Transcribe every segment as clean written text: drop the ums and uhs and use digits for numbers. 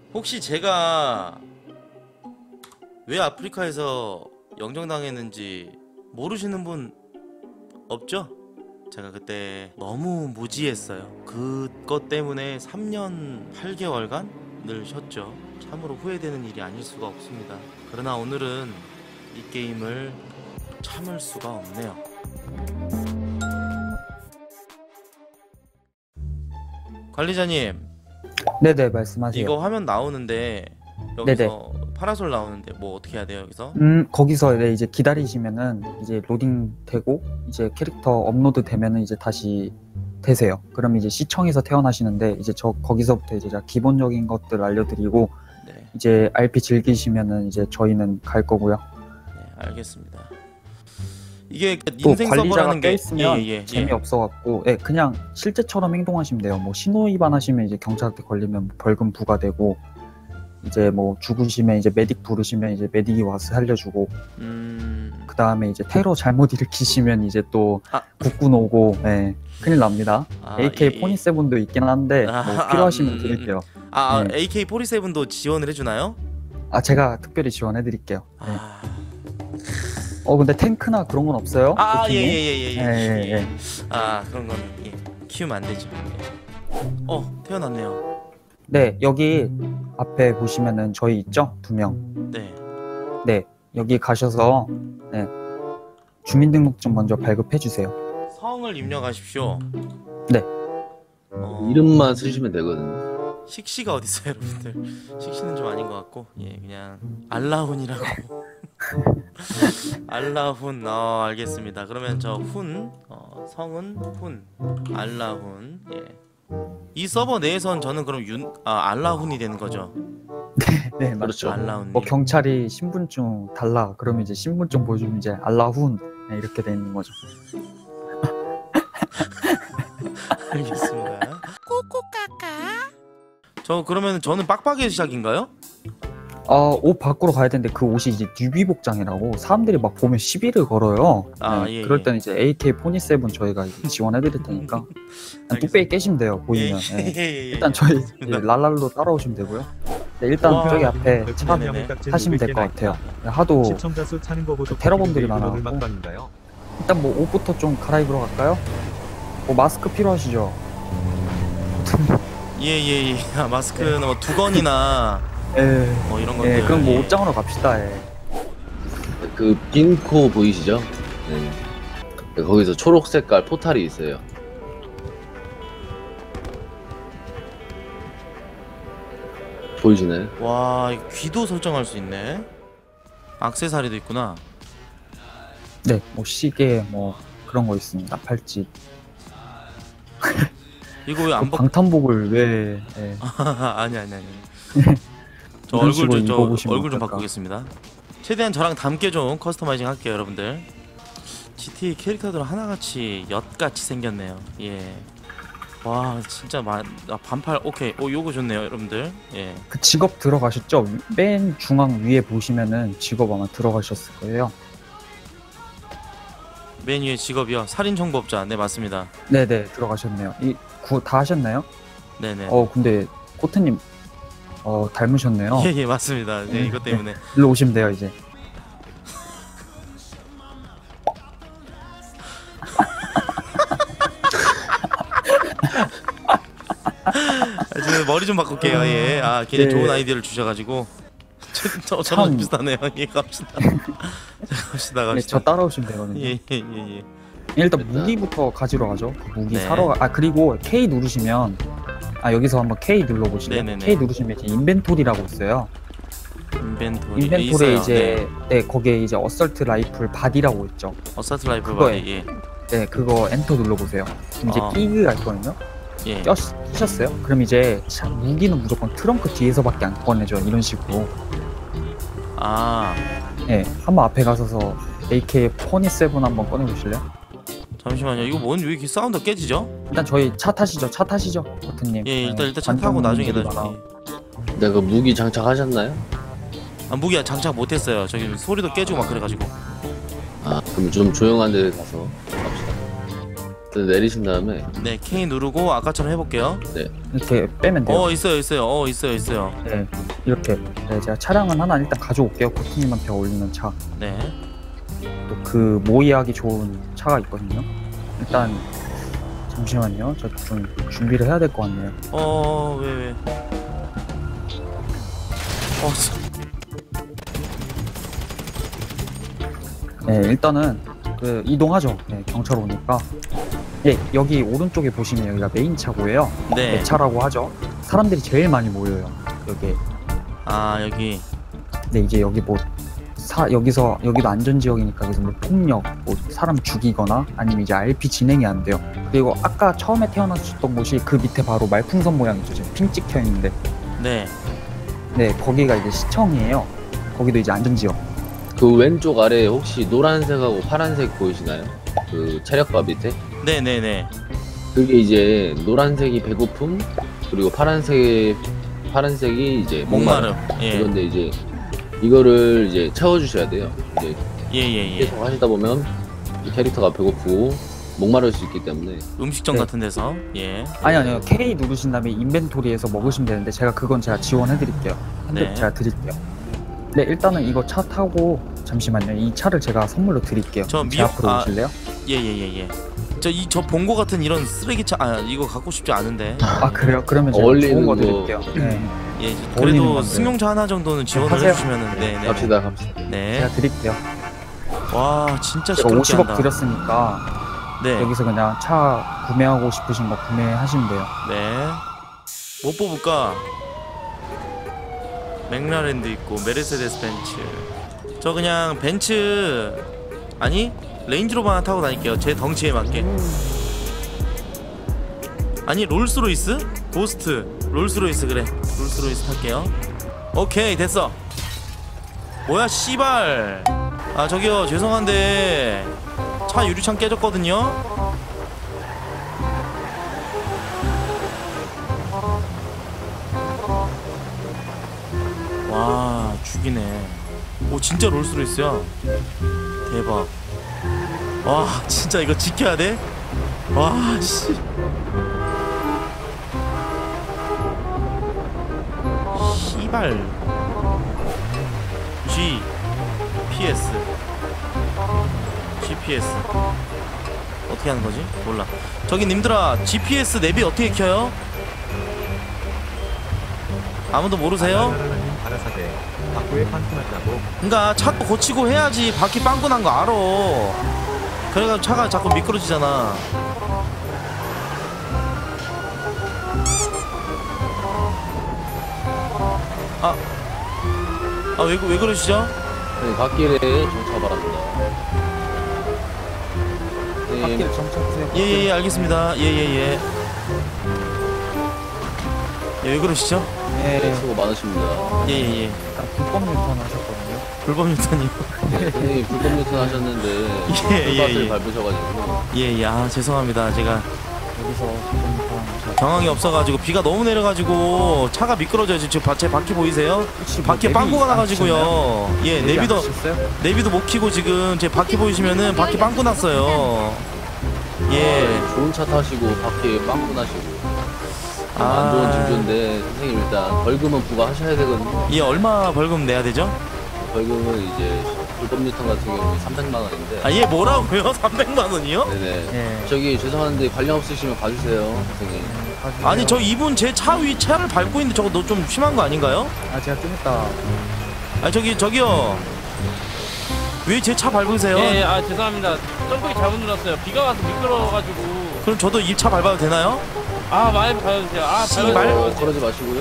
혹시 제가 왜 아프리카에서 영정당했는지 모르시는 분 없죠? 제가 그때 너무 무지했어요. 그것 때문에 3년 8개월간을 쉬었죠. 참으로 후회되는 일이 아닐 수가 없습니다. 그러나 오늘은 이 게임을 참을 수가 없네요. 관리자님, 네네, 말씀하세요. 이거 화면 나오는데 여기서 파라솔 나오는데 뭐 어떻게 해야 돼요, 여기서? 거기서 네, 이제 기다리시면은 이제 로딩 되고 이제 캐릭터 업로드 되면은 이제 다시 되세요. 그럼 이제 시청에서 태어나시는데 이제 거기서부터 이제 기본적인 것들 알려드리고 네, 이제 RP 즐기시면은 이제 저희는 갈 거고요. 네, 알겠습니다. 이게 또 인생 관리자가 서버라는 게 껴있으면 재미없어갖고 그냥 실제처럼 행동하시면 돼요. 뭐 신호 위반하시면 이제 경찰한테 걸리면 벌금 부과되고 이제 뭐 죽으시면 이제 메딕 부르시면 이제 메딕이 와서 살려주고 그 다음에 이제 테러 잘못 일으키시면 이제 또 국군 오고 큰일 납니다. AK-47도 있긴 한데 뭐 필요하시면 드릴게요. AK-47도 지원을 해주나요? 제가 특별히 지원해드릴게요. 근데 탱크나 그런 건 없어요? 예예예예. 그런 건 키우면 안 되죠. 태어났네요. 네, 여기 앞에 보시면은 저희 있죠? 2명. 네, 여기 가셔서 주민등록증 먼저 발급해 주세요. 성을 입력하십시오. 네. 이름만 쓰시면 되거든요. 식시가 어딨어요, 여러분들? 식시는 좀 아닌 것 같고, 그냥 알라훈이라고. 알라훈. 알겠습니다. 그러면 저 성은 훈, 알라훈. 이 서버 내에선 저는 그럼 알라훈이 되는 거죠? 네, 그렇죠. 알라훈. 뭐 경찰이 신분증 달라 그러면 이제 신분증 보여주면 이제 알라훈 이렇게 돼 있는 거죠. 알겠습니다. 저 그러면 저는 빡빡이 시작인가요? 옷 밖으로 가야 되는데 그 옷이 이제 뉴비 복장이라고 사람들이 막 보면 시비를 걸어요. 그럴 때는 이제 AK-47 저희가 지원해 드릴 테니까 뚝배기 깨시면 돼요. 보이면. 일단 저희 랄랄로 따라오시면 되고요. 일단 저기 앞에 차 타시면 될 것 같아요. 하도 테러범들이 많아서 일단 뭐 옷부터 좀 갈아입으러 갈까요? 뭐 마스크 필요하시죠? 예예예. 마스크는 뭐 두건이나 뭐 이런 것들. 그럼 뭐 옷장으로 갑시다. 그 빈코 보이시죠? 거기서 초록 색깔 포탈이 있어요. 보이시나요? 와, 귀도 설정할 수 있네. 액세서리도 있구나. 네, 뭐 시계 뭐 그런 거 있습니다. 팔찌. 이거 왜 안 방탄복을 왜? 아니. 저 얼굴 좀 바꾸겠습니다. 최대한 저랑 닮게 좀 커스터마이징 할게요, 여러분들. GTA 캐릭터들 하나같이 엿같이 생겼네요. 와, 진짜 반팔. 오케이. 요거 좋네요, 여러분들. 그 직업 들어가셨죠? 맨 중앙 위에 보시면은 직업 아마 들어가셨을 거예요. 맨 위에 직업이요. 살인청부업자. 네, 맞습니다. 네네, 들어가셨네요. 다 하셨나요? 네네. 근데 코트님 닮으셨네요. 예, 맞습니다. 이것 때문에. 일로 오시면 돼요, 이제. 지금 머리 좀 바꿀게요. 굉장히 좋은 아이디어를 주셔가지고 저랑 비슷하네요. 갑시다. 갑시다. 저 따라오시면 되거든요. 예. 일단 무기부터 가지러 가죠. 무기 사러 그리고 K 누르시면 여기서 한번 K 눌러보시면 K 누르시면 이제 인벤토리라고 있어요. 인벤토리에 이제 거기에 이제 어설트 라이플 바디라고 있죠. 어설트 라이플 바디. 그거 엔터 눌러보세요. 그럼 이제 끼기가 있거든요. 끼셨어요? 그럼 이제 무기는 무조건 트렁크 뒤에서밖에 안 꺼내죠. 이런 식으로. 한번 앞에 가서서 AK-47 한번 꺼내보실래요? 잠시만요. 이거 왜 이렇게 사운드 깨지죠? 일단 저희 차 타시죠. 버튼님. 일단 차 타고 나중에. 그 무기 장착하셨나요? 무기 장착 못했어요. 저기 소리도 깨지고 막 그래가지고. 그럼 좀 조용한 데 가서 갑시다. 내리신 다음에 네, K 누르고 아까처럼 해볼게요. 이렇게 빼면 돼요. 있어요. 네, 이렇게. 네, 제가 차량은 하나 일단 가져올게요. 코트님한테 어울리는 차. 네. 또 그 모의하기 좋은 차가 있거든요. 일단 잠시만요. 저 좀 준비를 해야 될 것 같네요. 왜? 네, 일단은 그 이동하죠. 네, 경찰 오니까. 예, 여기 오른쪽에 보시면 여기가 메인 차고예요. 네. 대차라고 하죠. 사람들이 제일 많이 모여요. 여기. 여기. 네, 이제 여기 뭐 여기서 여기도 안전지역이니까 여기서 뭐 폭력, 뭐 사람 죽이거나 아니면 이제 RP 진행이 안 돼요. 그리고 아까 처음에 태어나셨던 곳이 그 밑에 바로 말풍선 모양이죠. 지금 핑 찍혀 있는데. 네. 네, 거기가 이제 시청이에요. 거기도 이제 안전지역. 그 왼쪽 아래에 혹시 노란색하고 파란색 보이시나요? 그 체력바 밑에? 네네네. 그게 이제 노란색이 배고픔, 그리고 파란색이 이제 목마름. 예. 그런데 이제 이거를 이제 채워주셔야 돼요. 이제 예. 계속 하시다 보면 이 캐릭터가 배고프고 목마를 수 있기 때문에. 음식점 네. 같은 데서. 예. 아니요. K 누르신 다음에 인벤토리에서 먹으시면 되는데 제가 지원해 드릴게요. 한 대 네. 제가 드릴게요. 네, 일단은 이거 차 타고 잠시만요. 이 차를 제가 선물로 드릴게요. 제 앞으로 오실래요? 예. 저 본고 같은 이런 쓰레기차 이거 갖고 싶지 않은데. 아, 그래요? 그러면 제가 어울리는 좋은 거 거. 드릴게요. 네. 예. 어울리는 그래도 건데. 승용차 하나 정도는 지원을 하세요. 해주시면은 네. 갑시다. 네. 제가 드릴게요. 와, 진짜 제가 시끄럽게 50억 한다. 드렸으니까 네. 여기서 그냥 차 구매하고 싶으신 거 구매하시면 돼요. 네. 뭐 뽑을까? 맥라렌도 있고 메르세데스 벤츠. 저 그냥 벤츠 아니 레인지로버 하나 타고 다닐게요. 제 덩치에 맞게. 아니 롤스로이스? 고스트 롤스로이스. 그래 롤스로이스 탈게요. 오케이 됐어. 뭐야 씨발. 저기요 죄송한데 차 유리창 깨졌거든요. 와 죽이네. 오 진짜 롤스로이스야. 대박. 와 진짜 이거 지켜야 돼? 와 씨. 씨발. GPS 어떻게 하는 거지? 몰라. 저기 님들아 GPS 내비 어떻게 켜요? 아무도 모르세요? 가라사대 바꾸에 판통했다고. 그니까 차도 고치고 해야지. 바퀴 빵꾸 난 거 알아. 그래가지고 차가 자꾸 미끄러지잖아. 왜 그러시죠? 네, 갓길에 정차 바랍니다. 네, 갓길 정착하세요. 예 알겠습니다. 예, 왜 그러시죠? 네, 수고 많으십니다. 예. 불법 유턴 하셨거든요. 불법 유턴이요. 선생님 불법 유턴 하셨는데 예. 불밭을 밟으셔가지고. 예, 죄송합니다. 제가 여기서 불법 유턴 하셨. 경황이 없어가지고 비가 너무 내려가지고 차가 미끄러져요. 지금 제 바퀴 보이세요? 바퀴에 빵꾸가 나가지고요. 예, 내비도 못 켜고 지금 제 바퀴 보이시면은 바퀴 빵꾸 났어요. 예. 좋은 차 타시고 바퀴에 빵꾸 나시고. 안 좋은 징조인데 선생님 일단 벌금은 부과하셔야 되거든요. 예, 얼마 벌금 내야 되죠? 벌금은 이제 불법 유턴 같은 경우는 300만 원인데. 예, 뭐라고요? 300만 원이요? 네네. 예. 저기 죄송한데 관련 없으시면 봐주세요, 선생님. 아니 저 이분 제 차 위 차를 밟고 있는데 저거 너 좀 심한 거 아닌가요? 제가 좀 이따. 저기요. 왜 제 차 밟으세요? 예, 죄송합니다. 점프기 잘못 눌렀어요. 비가 와서 미끄러워가지고. 그럼 저도 이 차 밟아도 되나요? 많이 밟아주세요. 씨발. 밟아주세요. 그러지 마시고요.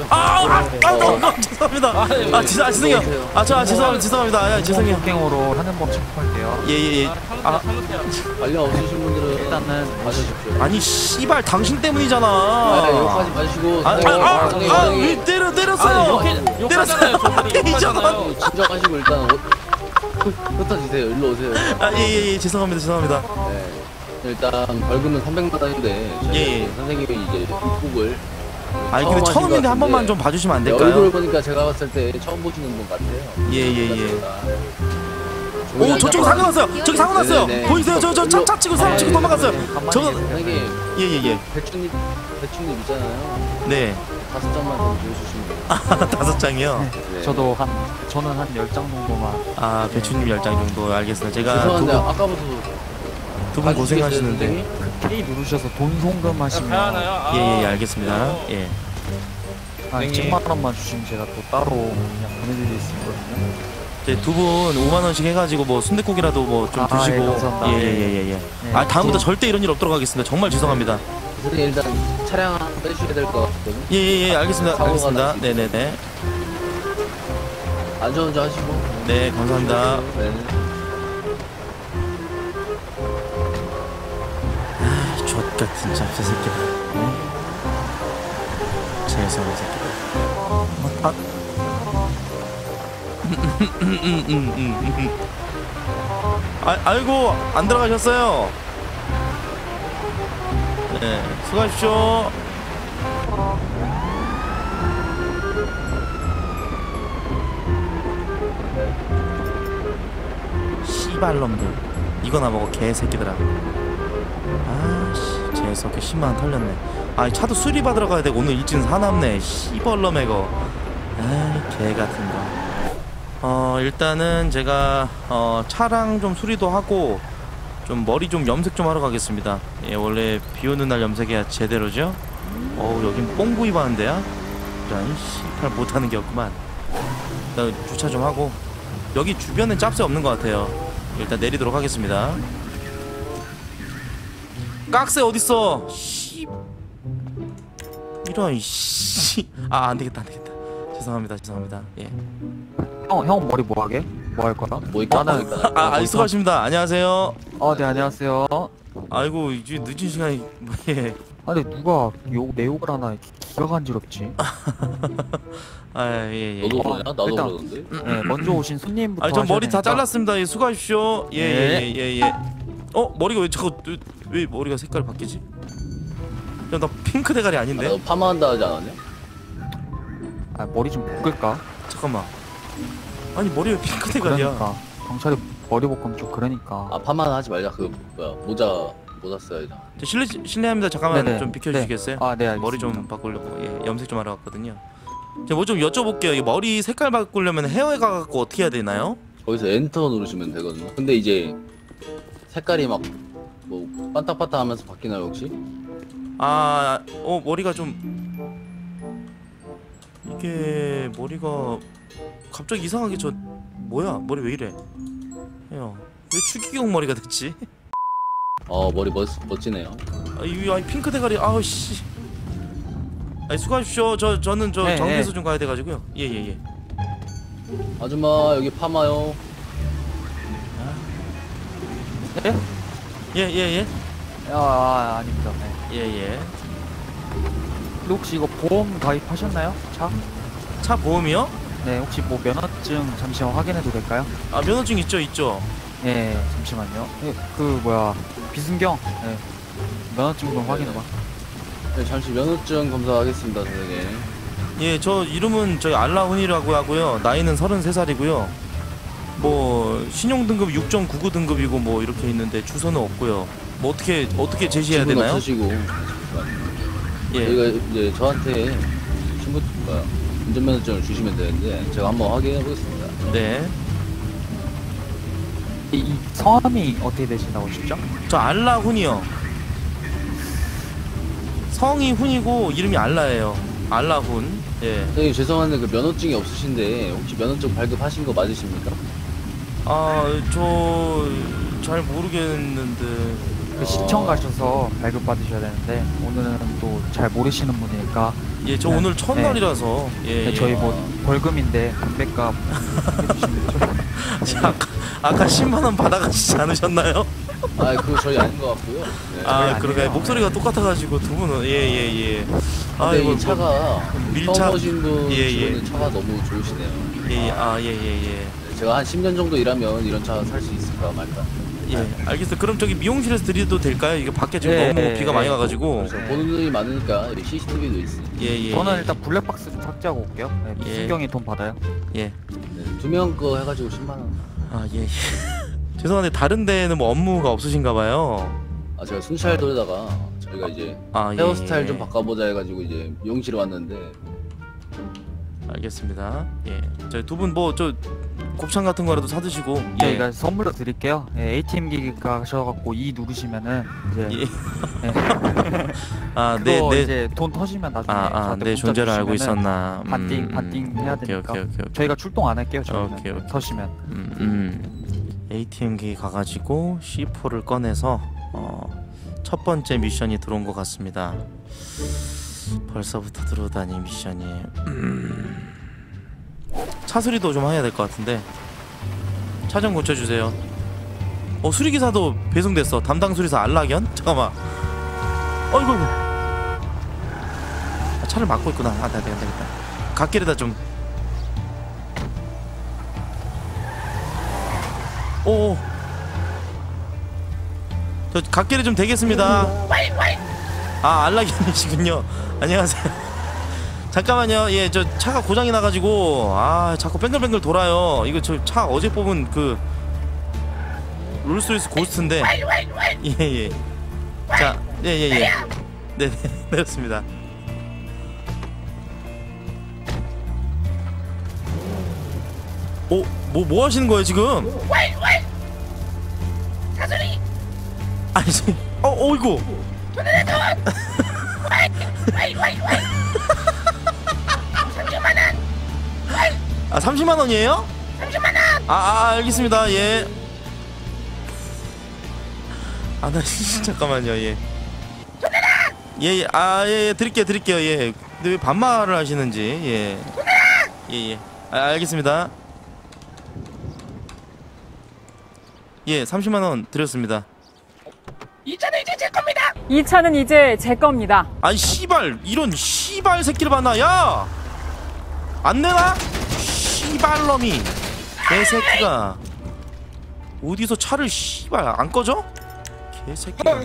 죄송합니다. 죄송해요. 죄송합니다. 죄송해요. 폭행으로 하는 법 체크할게요. 예. 관련 없으신 분들은 일단은 봐주십시오. 아니 씨발 당신 때문이잖아. 욕하지 마시고. 왜 때렸어요? 욕하잖아요. 저분이 욕하잖아요. 진정하시고 일단 흩어지세요. 일로 오세요. 예. 죄송합니다. 네. 일단 벌금은 300만 원인데 예. 선생님이 이제 입국을 근데 처음인데 한 번만 좀 봐주시면 안 될까요? 얼굴을 보니까 제가 봤을 때 처음 보시는 분 같아요. 예. 오 저쪽 사고 났어요. 저기 사고 났어요. 네네네. 보이세요? 저 차 치고 사고 치고 도망갔어요. 저거 형님 예예예. 배추잎 있잖아요. 네. 5장만 더 주시면 돼요. 5장이요. 네. 저는 한 10장 정도만. 아 배추님 10장 정도 알겠습니다. 제가 죄송한데 아까부터 두 분 고생하시는데 K 누르셔서 돈 송금 하시면 하나요? 예예 알겠습니다. 예. 한 10만 원만 주시면 제가 또 따로 그냥 보내드릴 수 있거든요. 이제 두 분 5만 원씩 해가지고 뭐 순댓국이라도 뭐 좀 아, 드시고 예, 감사합니다. 예예예예. 네, 아 다음부터 절대 이런 일 없도록 하겠습니다. 정말 죄송합니다. 선생님 일단 차량 빼주셔야 될 것 같거든요. 예예예 알겠습니다. 사고가 알겠습니다. 날 수 있어요. 네네네. 안전운전 하시고. 네 감사합니다. 네. 족같은 잡새 새끼들. 죄송한 새끼들. 아이고 안 들어가셨어요. 네 수고하십시오. 씨발놈들 이거나 먹어 개새끼들아. 아씨 재수없게 10만원 털렸네. 아 차도 수리받으러 가야 되고 오늘 일진 사납네. 씨벌놈 애거. 아이 개같은거. 일단은 제가 차랑 좀 수리도 하고 좀 머리 좀 염색 좀 하러 가겠습니다. 예 원래 비오는 날 염색해야 제대로죠. 여긴 뽕구 입었는데요. 이런 씨발 못하는 게 없구만. 일단 주차 좀 하고 여기 주변엔 짭새 없는 것 같아요. 일단 내리도록 하겠습니다. 깍새 어딨어? 씨 이런 씨. 안되겠다 안되겠다. 죄송합니다. 예. 형 머리 뭐 하게? 뭐 할 거야? 뭐 있까? 수고하십니다. 안녕하세요. 네 안녕하세요. 아이고 이제 늦은 시간이 예. 근데 누가 내 욕을 하나 이렇게 기가 간지럽지? 예예. 너도 그러냐? 나도 일단, 그러는데. 네, 먼저 오신 손님부터. 전 머리 다 하셔야 되니까. 잘랐습니다. 예, 수고하십시오. 네. 예예예. 머리가 왜 자꾸 왜 머리가 색깔 바뀌지? 야, 나 핑크 대가리 아닌데? 너 파마한다 하지 않았냐? 머리 좀 볶을까? 잠깐만. 아니 머리 왜 핑크 대가리야? 그러니까 경찰이 머리 볶으면 좀 그러니까. 파마는 하지 말자. 그 뭐야 모자 써야지. 실례합니다. 잠깐만 네네. 좀 비켜주시겠어요? 네 알겠습니다. 머리 좀 바꾸려고 염색 좀 하러 왔거든요. 제가 뭐 좀 여쭤볼게요. 이 머리 색깔 바꾸려면 헤어에 가갖고 어떻게 해야 되나요? 거기서 엔터 누르시면 되거든요. 근데 이제 색깔이 막 뭐 반딱반딱하면서 바뀌나요 혹시? 머리가 좀 이게 머리가 갑자기 이상하게 뭐야 머리 왜 이래? 왜 추기경 머리가 됐지? 머리 멋지네요. 이 핑크 대가리 씨. 수고하십시오. 저는 네, 정비소 좀 가야 돼가지고요. 예예예. 아줌마 여기 파마요. 네? 예예예. 아닙니다. 네. 예예. 근데 혹시 이거 보험 가입하셨나요? 차? 차 보험이요? 네 혹시 뭐 면허증 잠시만 확인해도 될까요? 면허증 있죠. 네 잠시만요. 비순경. 네. 면허증 좀 확인해봐. 네, 잠시 면허증 검사하겠습니다, 선생님. 예, 저 이름은 알라훈이라고 하고요. 나이는 33살이고요. 뭐 신용 등급 6.99 등급이고 뭐 이렇게 있는데 주소는 없고요. 뭐 어떻게 제시해야 지분 되나요? 없으시고. 예. 저희가 이제 저한테 운전면허증을 주시면 되는데 제가 한번 확인해 보겠습니다. 네. 이 성함이 어떻게 되신다고 하셨죠? 저 알라훈이요. 성이 훈이고 이름이 알라예요. 알라훈. 예. 선생님 죄송한데 그 면허증이 없으신데 혹시 면허증 발급하신 거 맞으십니까? 저 잘 모르겠는데. 그 시청 가셔서 발급 받으셔야 되는데 오늘은 또 잘 모르시는 분이니까. 예, 저 오늘 첫날이라서. 예. 저희 뭐 벌금인데 담배값 해주시면 아까 10만 원 받아가시지 않으셨나요? 그거 저희 아닌 것 같고요. 네. 그러게 아니에요. 목소리가 똑같아가지고 두 분은 예예예. 근데 이 차가 밀착- 처음 오신 분 예, 예. 주변에 차가 너무 좋으시네요. 예예. 제가 한 10년 정도 일하면 이런 차 살 수 있을까 말까. 예, 알겠어요. 그럼 저기 미용실에서 드려도 될까요? 이게 밖에 지금 너무 비가 많이 와가지고. 그래서 보는 눈이 많으니까 여기 CCTV도 있어요. 예. 저는 일단 블랙박스 좀 삭제하고 올게요. 네, 예. 비순경이 돈 받아요. 예. 네, 2명 거 해가지고 10만 원. 예. 죄송한데 다른 데는 뭐 업무가 없으신가 봐요. 아 제가 순찰 돌다가 저희가 이제 아, 예, 헤어스타일 예. 좀 바꿔보자 해가지고 이제 미용실에 왔는데 알겠습니다. 예. 저희 두 분 뭐 저 곱창 같은 거라도 사 드시고. 예. 저희가 선물로 드릴게요. 예, ATM 기기 가셔갖고 2 누르시면은 이제 예. 예. 아, 그거 네. 이제 돈 터지면 나중에 내 저한테 존재를 알고 문자 주시면은 있었나. 반띵 해야 되니까. 오케이. 저희가 출동 안 할게요. 저희는 오케이. 터시면. ATM 기 가가지고 C4를 꺼내서 첫 번째 미션이 들어온 것 같습니다. 벌써부터 들어오다니 미션이. 차 수리도 좀 해야 될 것 같은데 차 좀 고쳐주세요. 수리기사도 배송됐어. 담당 수리사 안락연? 잠깐만. 어이구. 차를 막고 있구나. 안 되겠다. 갓길에다 좀. 오. 저 갓길에 좀 대겠습니다. 아, 안락연이시군요. 안녕하세요. 잠깐만요. 예, 저 차가 고장이 나가지고 자꾸 뱅글뱅글 돌아요. 이거 저 차 어제 뽑은 그 롤스로이스 고스트인데. 예. 자, 예. 네, 내렸습니다. 뭐 하시는 거예요 지금? 사소리. 아니, 어이구. 아, 30만 원이에요? 30만 원. 알겠습니다. 예. 나 잠깐만요. 예. 예. 드릴게요. 예. 근데 왜 반말을 하시는지. 예. 예. 알겠습니다. 예, 30만 원 드렸습니다. 이 차는 이제 제 겁니다. 이 차는 이제 제 겁니다. 아니 씨발, 이런 씨발 새끼를 봤나? 야! 안 내나? 씨발놈이 개새끼가 어디서 차를 씨발 안 꺼져? 개새끼가.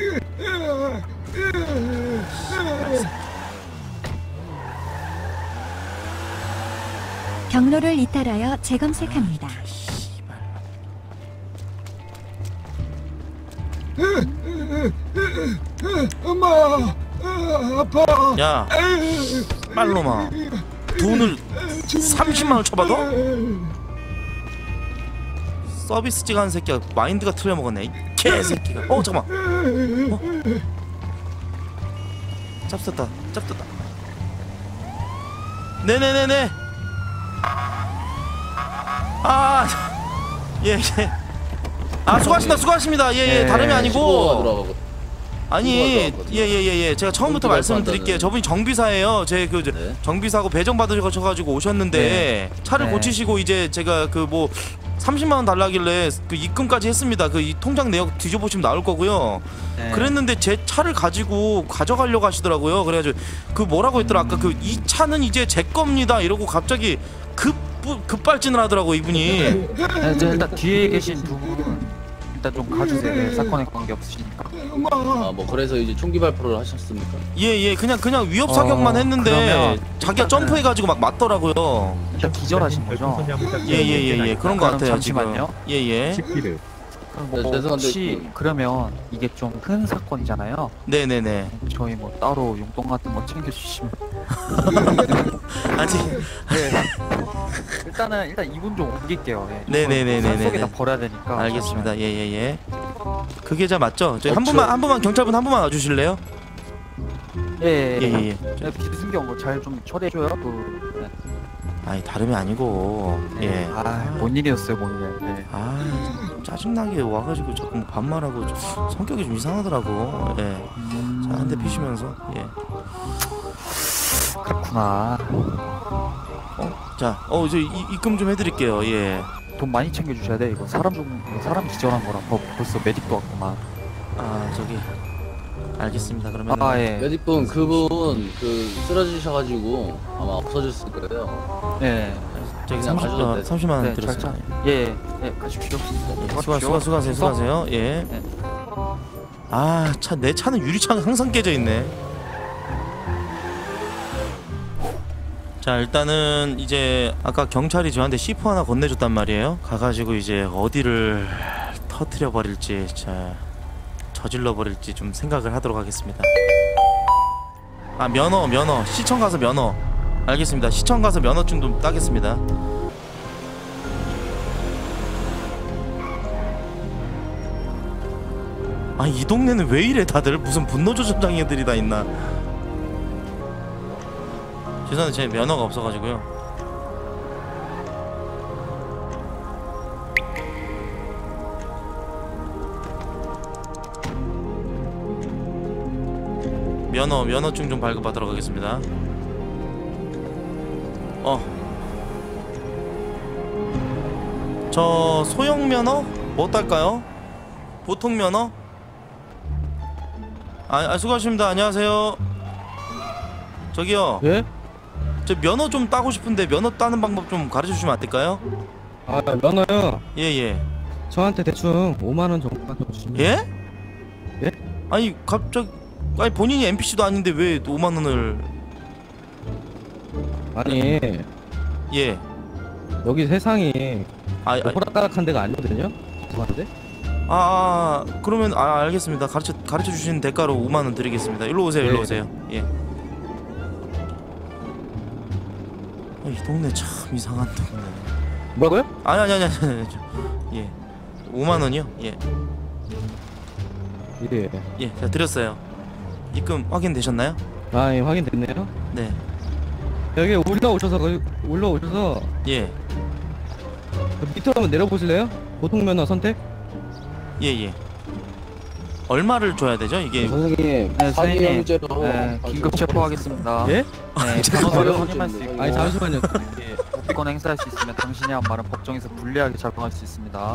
경로를 이탈하여 재검색합니다. 엄마, 아파. 야, 빨로마, 돈을 30만 원 쳐봐도? 서비스 찍어하는 새끼가 마인드가 틀려먹었네. 이 개새끼가. 잠깐만. 짭썼다. 네네네네. 예. 수고하십니다. 예. 다름이 아니고. 아니, 예. 제가 처음부터 말씀을 드릴게요. 저분이 정비사예요. 제 정비사고 배정 받으셔가지고 오셨는데 차를 고치시고 이제 제가 30만 원 달라길래 그 입금까지 했습니다. 이 통장 내역 뒤져보시면 나올 거고요. 그랬는데 제 차를 가지고 가져가려고 하시더라고요. 그래가지고 뭐라고 했더라. 아까 이 차는 이제 제 겁니다. 이러고 갑자기 급발진을 하더라고 이분이. 일단 뒤에 계신 두 분 일단 좀 가주세요. 네, 사건에 관계 없으시니까. 그래서 이제 총기 발표를 하셨습니까? 예. 그냥 위협 사격만 했는데 자기가 점프해가지고 막 맞더라고요. 일단 기절하신 거죠? 예. 그런 거 같아요. 잠시만요. 지금. 예. CP를. 혹시 그러면 이게 좀 큰 사건이잖아요. 네네네. 저희 따로 용돈 같은 거 챙겨주시면. 아직. 일단 이분 좀 옮길게요. 네네네네. 산속에다 버려야 되니까. 알겠습니다. 예. 그게 맞죠? 저희 한 분만 경찰분 한 분만 와주실래요? 예. 비승경 잘 좀 처리해줘요. 아니 다름이 아니고. 예. 뭔 일이었어요, 뭔 일. 짜증나게 와가지고 자꾸 반말하고 성격이 좀 이상하더라고. 예. 자, 한 대 피시면서. 예. 그렇구나. 자, 저 입금 좀 해드릴게요. 예. 돈 많이 챙겨주셔야 돼. 이거 사람 기절한 거라 벌써 메딕도 왔구만. 알겠습니다. 그러면 예. 메딕분 그분 쓰러지셔가지고 아마 없어졌을 거예요. 예. 저기 그냥 가셔도 돼. 30만 원 드렸습니다. 예. 가십시오. 수고하세요. 예. 내 차는 유리창 항상 깨져 있네. 자, 일단은 이제 아까 경찰이 저한테 C4 하나 건네줬단 말이에요. 가가지고 이제 어디를 터트려 버릴지 저질러 버릴지 좀 생각을 하도록 하겠습니다. 아, 면허 시청 가서 면허. 알겠습니다. 시청 가서 면허증 좀 따겠습니다. 아니, 이 동네는 왜 이래 다들? 무슨 분노조절 장애들이 다 있나? 죄송한데 제 면허가 없어가지고요. 면허증 좀 발급받도록 하겠습니다. 저 소형 면허? 뭐 딸까요? 보통 면허? 수고하십니다. 안녕하세요. 저기요. 예? 저 면허 좀 따고 싶은데 면허 따는 방법 좀 가르쳐 주시면 안 될까요? 아, 면허요? 예. 저한테 대충 5만원 정도만 주시면. 예? 예? 아니 갑자기 본인이 NPC도 아닌데 왜 5만원을. 아니, 예. 여기 세상이 호락가락한 데가 아니거든요? 죄송한데? 그러면 알겠습니다. 가르쳐 주시는 대가로 5만원 드리겠습니다. 일로 오세요. 일로 오세요. 예. 이 동네 참 이상한 동네. 뭐라고요? 아니. 예. 5만원이요? 예. 예. 자, 드렸어요. 입금 확인되셨나요? 예, 확인됐네요. 네. 여기 올라오셔서 예. 밑으로 한번 내려보실래요? 보통 면허 선택? 예. 얼마를 줘야 되죠? 이게 선생님, 네, 사기 선생님. 형제로 긴급 체포하겠습니다. 예? 네, 변호사를 선임할 수 있고 아니, 잠시만요. 법권 행사할 수 있으면 당신이 한 말은 법정에서 불리하게 작용할 수 있습니다.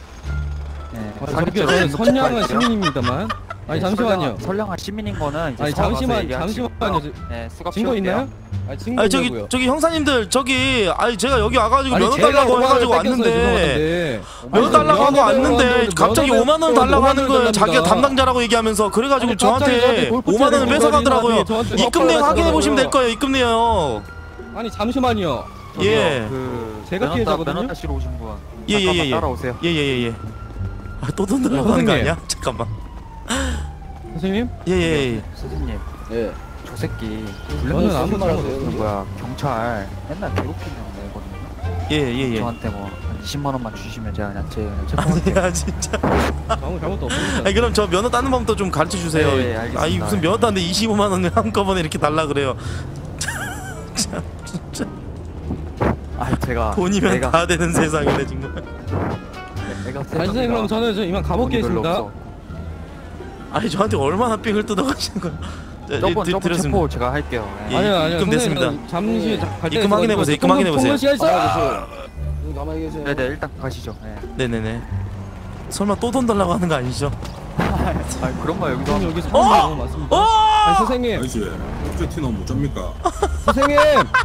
네, 저기요, 저는 선량한 시민입니다만. 아니, 잠시만요. 선량한 시민인 거는 이제 아니, 잠시만요. 네, 수갑 증거 씌울게요. 있나요? 증거 있냐고요? 저기 형사님들 저기 제가 여기 와가지고 면허 제가 달라고 5만 해가지고 원을 뺏겼어요, 왔는데 죄송한데. 면허 달라고 하고 왔는데 갑자기 5만 원 달라고 하는 거예요. 달랍니다. 자기가 담당자라고 얘기하면서 그래가지고 아니, 갑자기 저한테 골프 5만 원을 채를 뺏어가더라고요. 저한테 입금 내역 협박을 확인해 보시면 될 하더라고요. 거예요. 입금 내역. 아니, 잠시만요. 예. 제가 피해자거든요? 면허 따시러 오신 분. 예. 잠깐만 따라오세요. 예. 또 돈 달라고 하는 거 선생님. 아니야? 잠깐만. 선생님? 예. 선생님, 예. 저 새끼 저는 아무 무슨 말 잘못 하세요? 그 뭐야 경찰 맨날 괴롭히는 애거든요. 예. 저한테 뭐 한 20만 원만 주시면 제가 그냥 체포할게요. 아니야 진짜. 아무 잘못도 없습니다. 아니 그럼 저 면허 따는 방법도 좀 가르쳐 주세요. 네, 알겠습니다. 아니 무슨 면허 따는데 25만 원을 한꺼번에 이렇게 달라 그래요. 참 진짜 제가 돈이면 다 되는 세상이네 정말. 내가 아니, 선생님, 그럼 저는 이만 가보겠습니다. 아니 저한테 얼마나 삥을 뜯어가시는 거야. 저번 체포 제가 할게요. 예. 아니요. 입금 됐습니다. 잠시 입금 확인해 보세요. 입금 확인해 보세요. 가만히 계세요. 네네, 일단 가시죠. 네. 네네네. 설마 또 돈 달라고 하는 거 아니죠? 그런 거 여기서 여기 사는 맞습니다. 아니, 선생님. 아저씨, 옵제티는 못 잡니까? 선생님.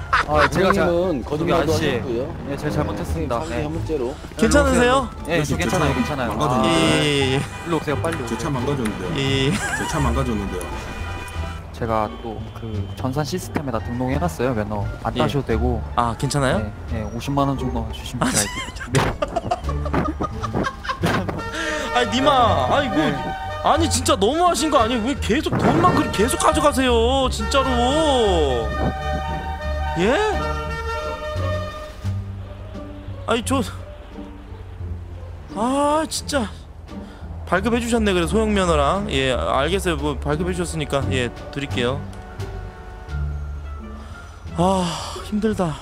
선생님은 거짓말도 아저씨. 하셨고요. 네, 제가 잘못했습니다. 사기 네. 혐의죄로. 괜찮으세요? 네, 저 괜찮아요. 망가졌네. 예. 일로 오세요, 빨리 오세요. 제 차 망가졌는데요. 예. 제 차 망가졌는데요. 제가 또 그 전산 시스템에다 등록해놨어요. 면허 안 예. 따셔도 되고. 괜찮아요? 네, 50만 원 정도 주시면 제가 아니 니마, 아이고, 아니 진짜 너무하신 거 아니에요? 왜 계속 돈만 그렇게 계속 가져가세요, 진짜로? 예? 아니 진짜 발급해 주셨네. 그래 소형 면허랑 알겠어요. 뭐 발급해 주셨으니까 드릴게요. 힘들다.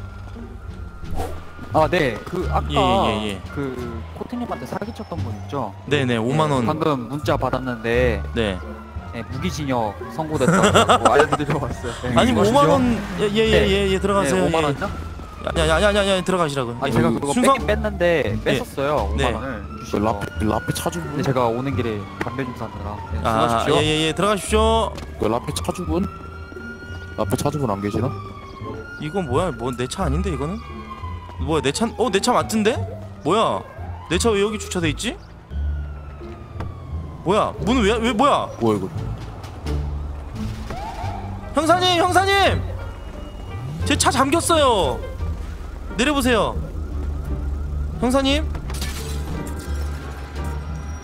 네. 그 아까 예. 그 코트님한테 사기쳤던 분 있죠? 네네 5만 원. 방금 문자 받았는데 네. 무기징역 선고됐다고 알려드리러 왔어요. 네, 아니 뭐 이거 5만 원. 예 들어가세요. 5만 원이요? 아니 들어가시라고요. 제가 그거 순서? 뺏긴 뺐는데 뺐었어요. 네. 5만 원을 주시고. 라페 차주분. 근데 제가 오는 길에 담배 좀 사느라. 네, 수고하십시오. 예 들어가십시오. 라페 차주분? 라페 차주분 안 계시나? 이건 뭐야? 내 차 아닌데 이거는? 뭐야 내 차? 내 차 맞던데? 뭐야? 내 차 왜 여기 주차돼 있지? 뭐야? 문은 왜 뭐야? 뭐야 이거? 형사님! 제 차 잠겼어요. 내려보세요. 형사님?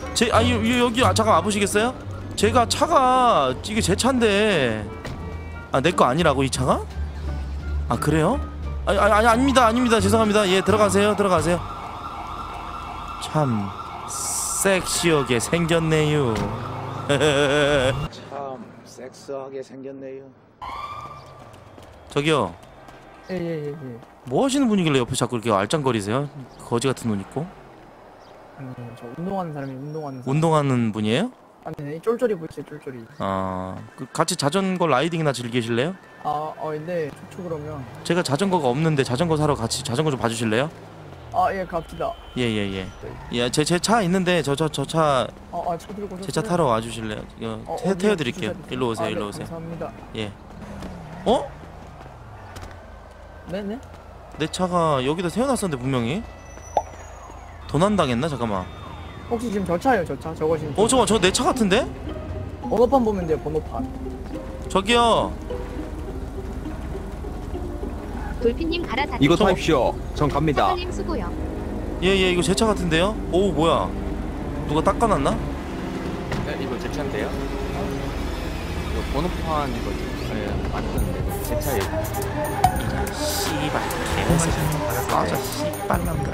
여기 잠깐 와보시겠어요? 제가 차가 이게 제 차인데 내 거 아니라고 이 차가? 아 그래요? 아니 아닙니다 죄송합니다. 예 들어가세요. 참 섹시하게 생겼네요. 참 섹스하게 생겼네요. 저기요. 예. 뭐 하시는 분이길래 옆에 자꾸 이렇게 알짱거리세요? 거지 같은 옷 입고? 저 운동하는 사람이 운동하는 사람. 운동하는 분이에요? 아니 쫄쫄이 보이세요 쫄쫄이. 같이 자전거 라이딩이나 즐기실래요? 네 좋죠 그러면. 제가 자전거가 없는데 자전거 사러 같이 자전거 좀 봐주실래요? 예 갑시다. 예. 제 차 있는데 저 차 차 들고 제 차 타러 와주실래요? 태워드릴게요. 일로 오세요. 네, 감사합니다. 예. 네네. 내 차가 여기다 세워놨었는데 분명히 도난당했나? 잠깐만. 혹시 지금 저 차예요 저 차? 저거 지금. 잠깐만 저 내 차 같은데? 번호판 보면 돼요 번호판. 저기요. 돌핀님 갈아타. 이거 타십시오. 전 갑니다. 사장님 수고요. 예 이거 제 차 같은데요? 오 뭐야? 누가 닦아놨나? 네, 이거 제 차인데요. 이거 번호판 이거 맞는데 제 차예요. 씨발 개새끼. 맞아 씨발놈들.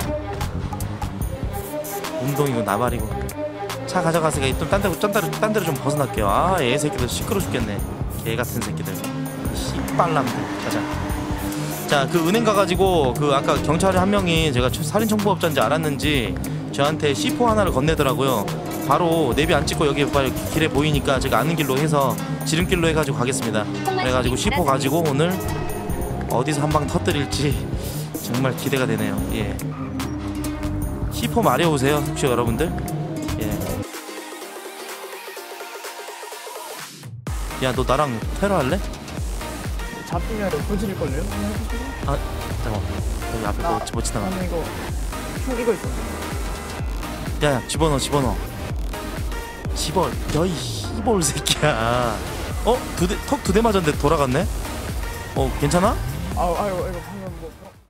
운동이고 나발이고. 차 가져가세요. 좀 딴 데로 좀 벗어날게요. 얘 새끼들 시끄러 죽겠네. 개 같은 새끼들. 씨발남들. 가자. 자, 그 은행 가가지고 그 아까 경찰 한 명이 제가 살인 청부업자인지 알았는지 저한테 C4 하나를 건네더라고요. 바로 내비 안 찍고 여기 빨리 길에 보이니까 제가 아는 길로 해서 지름길로 해가지고 가겠습니다. 그래가지고 C4 가지고 오늘 어디서 한 방 터뜨릴지 정말 기대가 되네요. 예. C4 마려우세요, 혹시 여러분들? 예. 야, 너 나랑 테러 할래? 잡히면 도질일걸요? 잠깐만. 여기 앞에 뭐 지나가. 이거 있어. 야, 집어넣어. 야, 이 씨볼 새끼야. 턱 2대 맞았는데 돌아갔네? 괜찮아? 이거 방금 뭐